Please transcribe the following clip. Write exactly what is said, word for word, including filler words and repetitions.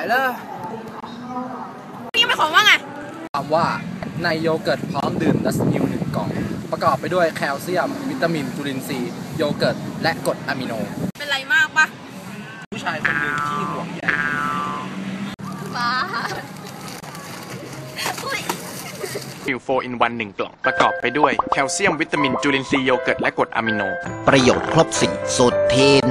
เลยนี่ไม่ของว่าไงความว่าในโยเกิร์ตพร้อมดื่มดัสมิลหนึ่งกล่องประกอบไปด้วยแคลเซียมวิตามินจุลินทรีย์โยเกิร์ตและกรดอะมิโนเป็นไรมากปะผู้ชายคนหนึ่งที่ห่วงใยบ้ามิลโฟอินวันหนึ่งกล่องประกอบไปด้วยแคลเซียมวิตามินจุลินทรีย์โยเกิร์ตและกรดอะมิโนประโยชน์ครบสี่สุดที